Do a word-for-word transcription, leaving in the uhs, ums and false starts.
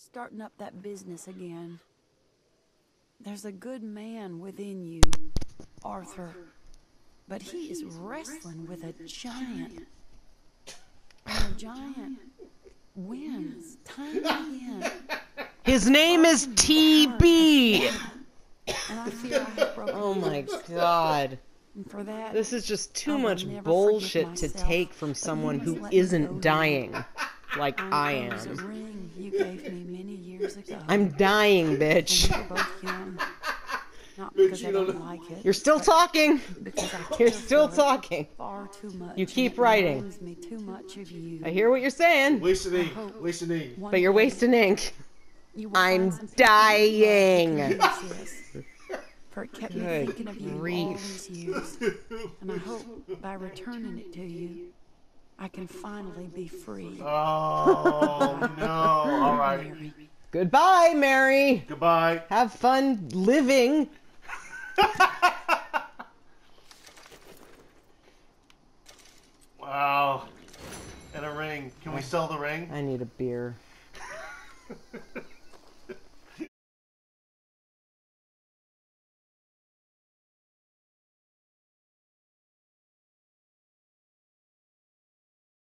starting up that business again. There's a good man within you, Arthur, but he is wrestling with a giant. And the giant wins time and again. His name is T B! And I feel I have broken Oh my hearts. god. And for that, This is just too I will much never bullshit to forgive myself, take from but you someone must who let me go isn't now. dying like I Enclose a am. ring you gave me many years ago. I'm dying, When bitch. we were both young. Not because I don't like it. You're still but talking. because I You're care still for it talking. far too much. You and keep it writing. reminds me too much of you. I hear what you're saying, Wasting I ink. hope Wasting ink. one but you're day wasting ink. you will I'm find some people you love dying. who can use this. For it kept me Good thinking of you all grief. these years. And I hope by returning it to you, I can finally be free. Oh, no. All right. Mary. Goodbye, Mary. Goodbye. Have fun living. Wow. And a ring. Can we sell the ring? I need a beer.